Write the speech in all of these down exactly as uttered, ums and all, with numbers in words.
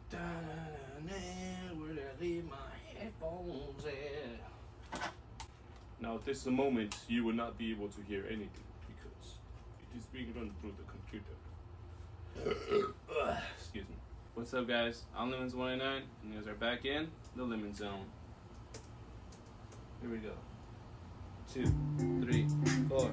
Where did I leave my headphones at? Now, this is a moment you will not be able to hear anything because it is being run through the computer. Excuse me. What's up, guys? I'm Lemons one ninety-nine, and you guys are back in the Lemon Zone. Here we go. Two, three, four.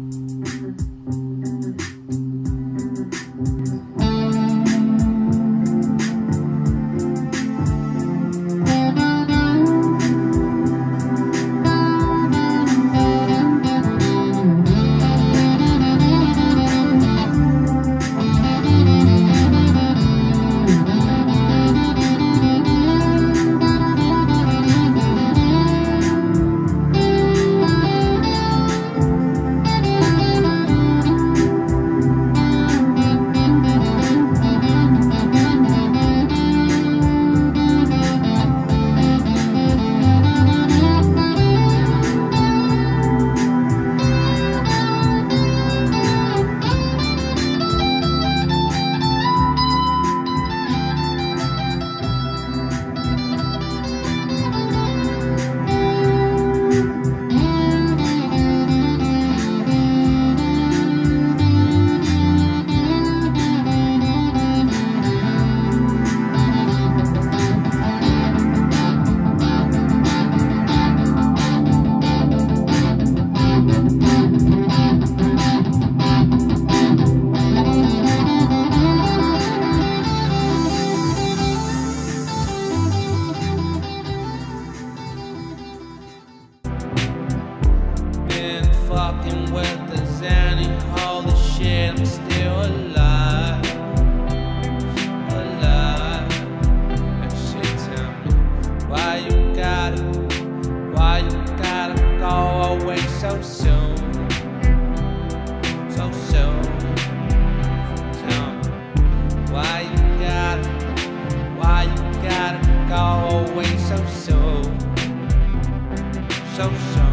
Fucking with the Zanny, holy shit, I'm still alive, alive. And she tell me, why you gotta, why you gotta go away so soon, so soon. Tell me, why you gotta, why you gotta go away so soon, so soon.